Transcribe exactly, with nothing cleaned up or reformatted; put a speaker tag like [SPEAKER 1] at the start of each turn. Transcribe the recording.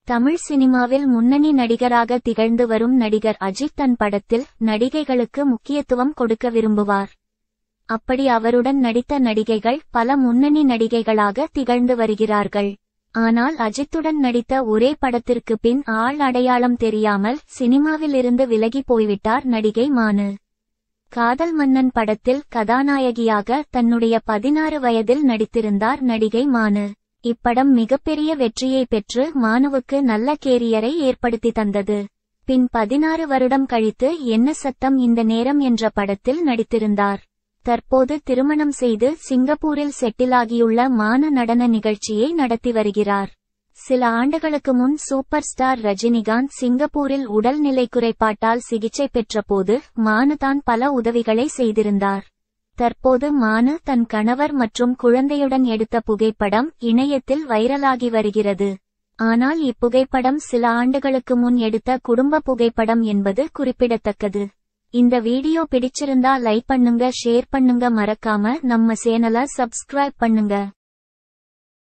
[SPEAKER 1] தமிழ் சினிமாவில் முன்னணி நடிகராக திகழ்ந்து வரும் நடிகர் அஜித் தன் படத்தில் நடிகைகளுக்கு முக்கியத்துவம் கொடுக்க விரும்புவார். அப்படி அவருடன் நடித்த நடிகைகள் பல முன்னணி நடிகைகளாக திகழ்ந்து வருகிறார்கள். ஆனால் அஜித்துடன் நடித்த ஒரே படத்திற்கு பின் ஆள் அடையாளம் தெரியாமல் சினிமாவிலிருந்து விலகி போய்விட்டார் நடிகை மானு. காதல் மன்னன் படத்தில் கதாநாயகியாக தன்னுடைய பதினாறு வயதில் நடித்திருந்தார் நடிகை மானு. இப்படம் மிகப்பெரிய வெற்றியை பெற்று மானுவுக்கு நல்ல கேரியரை ஏற்படுத்தி தந்தது. பின் பதினாறு வருடம் கழித்து என்ன சத்தம் இந்த நேரம் என்ற படத்தில் நடித்திருந்தார். தற்போது திருமணம் செய்து சிங்கப்பூரில் செட்டிலாகியுள்ள மானு நடன நிகழ்ச்சியை நடத்தி வருகிறார். சில ஆண்டுகளுக்கு முன் சூப்பர் ஸ்டார் ரஜினிகாந்த் சிங்கப்பூரில் உடல்நிலை குறைபாட்டால் சிகிச்சை பெற்றபோது மானு தான் பல உதவிகளை செய்திருந்தார். தற்போது மானு தன் கணவர் மற்றும் குழந்தையுடன் எடுத்த புகைப்படம் இணையத்தில் வைரலாகி வருகிறது. ஆனால் இப்புகைப்படம் சில ஆண்டுகளுக்கு முன் எடுத்த குடும்ப புகைப்படம் என்பது குறிப்பிடத்தக்கது. இந்த வீடியோ பிடிச்சிருந்தா லைக் பண்ணுங்க, ஷேர் பண்ணுங்க, மறக்காம நம்ம சேனலை சப்ஸ்கிரைப் பண்ணுங்க.